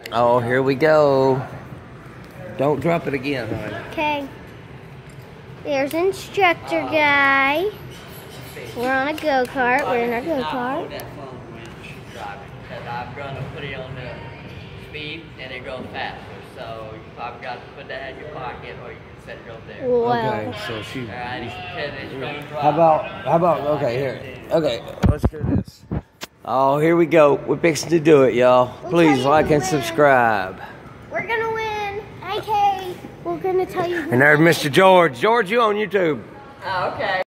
Oh, here we go. Don't drop it again, honey. Okay. There's instructor guy. We're on a go-kart. We're in our go-kart. I'm going to put it on the speed and it goes faster. So you probably got to put that in your pocket or you can set it over there. Wow. Okay, so she. Alright, How about, okay, here. Okay, let's do this. Oh, here we go. We're fixing to do it, y'all. Please like and subscribe. We're gonna win. Okay. We're gonna tell you. And there's Mr. George. George, you on YouTube. Oh, okay.